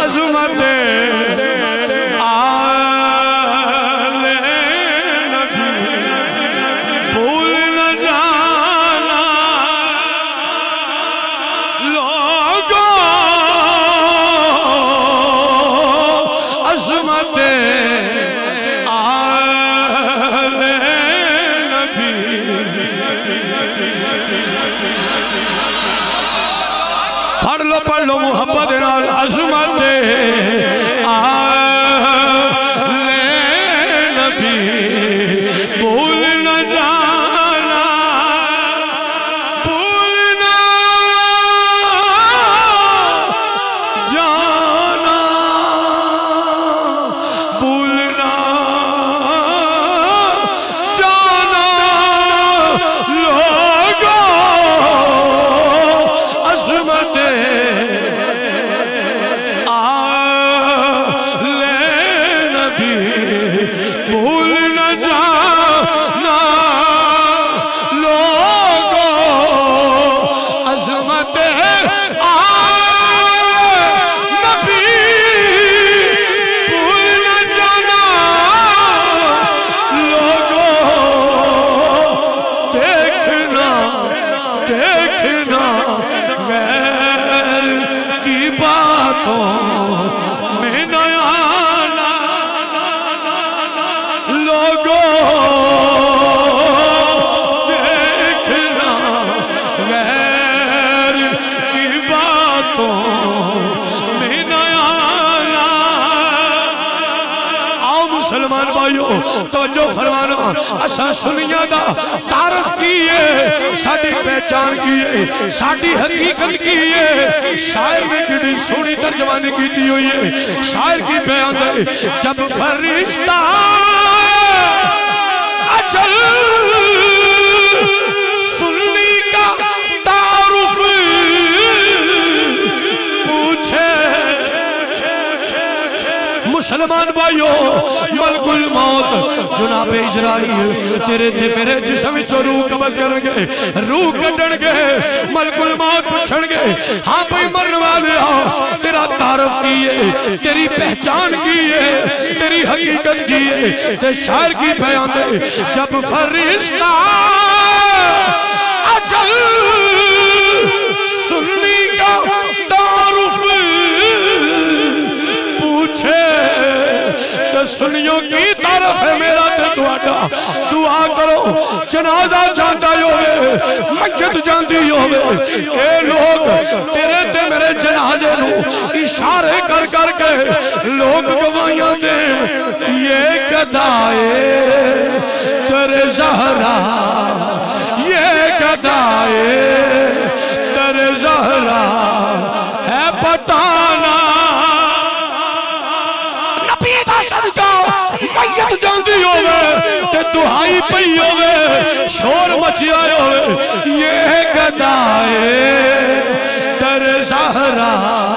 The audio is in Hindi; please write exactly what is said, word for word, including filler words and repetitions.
अज़मत आले नबी भूल न जाना लोगों अज़मत आले नबी। पढ़ लो पढ़ लो मुहब्बत नाल अज़मत आले नबी भूल न जाना भूल न जाना भूल न जाना लोगों अज़मत भूल न जाना लोगों अज़मत आले नबी भूल न जाना लोगों देखना देखना गैर की बातों में नया लोगों देखना गैर की बातों में नया आना। आओ मुसलमान भाइयों तवज्जो फरमाना असा सुनिया दा तारफ की है साडी पहचान की है साडी हकीकत की है। शायर ने कितनी सोहनी तर्जमानी की हुई है। शायर की बयान है जब फरिश्ता अचल सुन्नी का तारुफ पूछे। मुसलमान भाइयों मलकुल मौत जुनाबे इजराइल तेरे ते मेरे जिस्म चो रूह कब्ज करनगे रूह कढणगे मलकुल मौत पूछणगे हाँ भाई मरने वाले हो तेरा तारफ की है तेरी पहचान की है तेरी हकीकत की है। ते शायर की बयान है जब फरिश्ता अचल सुन्नी का तारुफ पूछे तो सुनियो की तरफ है मेरा ते तुहाडा। दुआ करो जनाजा जाता होवे मस्जिद जाती होवे ए लोग तेरे ते मेरे जनाजे नू इशारे कर कर के लोग गवाहियां दे ये गदाए तेरे ज़हरा ये गदाए तेरे ज़हरा है बताना। नबी दा सदका मैयत जांदी होवे ते दुहाई पई होवे शोर मचिया होवे ये गदाए तेरे ज़हरा